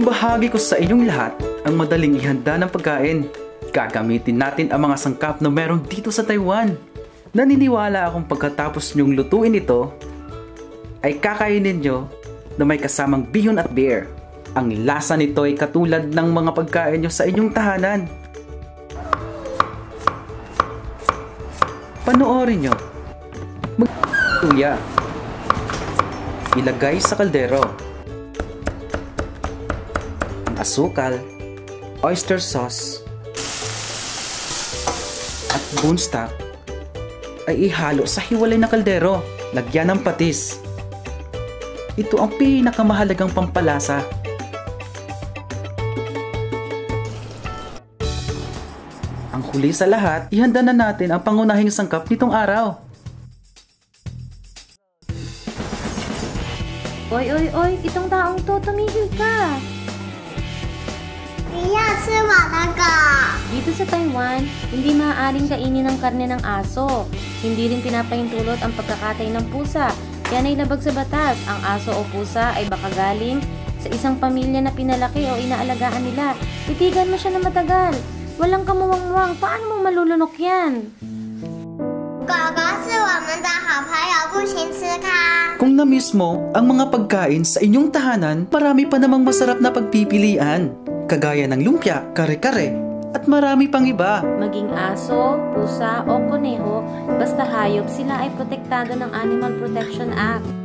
Ibahagi ko sa inyong lahat ang madaling ihanda ng pagkain. Gagamitin natin ang mga sangkap na meron dito sa Taiwan. Naniniwala akong pagkatapos nyong lutuin ito, ay kakainin nyo na may kasamang bihon at beer. Ang lasa nito ay katulad ng mga pagkain nyo sa inyong tahanan. Panoorin nyo. Magtuya. Ilagay sa kaldero. Ang asukal, oyster sauce, at bone stock ay ihalo sa hiwalay na kaldero. Lagyan ng patis. Ito ang pinakamahalagang pampalasa. Ang huli sa lahat, ihanda na natin ang pangunahing sangkap nitong araw. Oy, itong taong to, tumigil ka. Dito sa Taiwan, hindi maaaring kainin ang karne ng aso. Hindi rin pinapahintulot ang pagkakatay ng pusa. Yan ay labag sa batas. Ang aso o pusa ay baka galing sa isang pamilya na pinalaki o inaalagaan nila. Titigan mo siya na matagal. Walang kamuwang-muwang. Paano mo malulunok yan? Kung na-miss mo ang mga pagkain sa inyong tahanan, marami pa namang masarap na pagpipilian. Kagaya ng lumpia, kare-kare, at marami pang iba. Maging aso, pusa o kuneho, basta hayop, sila ay protektado ng Animal Protection Act.